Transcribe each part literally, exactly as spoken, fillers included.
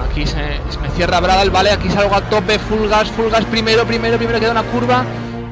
Aquí se, se me cierra Bradal, vale, aquí salgo a tope, full gas, full gas, primero, primero, primero, queda una curva.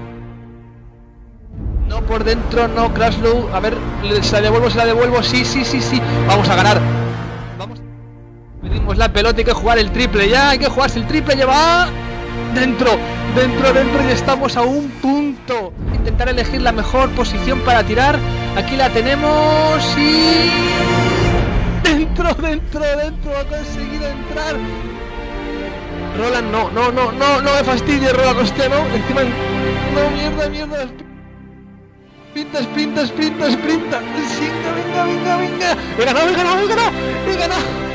No por dentro, no, Crashlow, a ver, se la devuelvo, se la devuelvo, sí, sí, sí, sí, vamos a ganar. Vamos, pedimos la pelota, hay que jugar el triple ya, hay que jugarse el triple, lleva dentro, dentro, dentro y estamos a un punto. Intentar elegir la mejor posición para tirar, aquí la tenemos y... Dentro, dentro, dentro, ha conseguido entrar. Roland, no, no, no, no, no me fastidies, Roland, hostia, no, encima, no, mierda, mierda, sprinta, sprinta, sprinta, sprinta, venga, venga, venga, venga, he ganado, he ganado, he ganado, he ganado.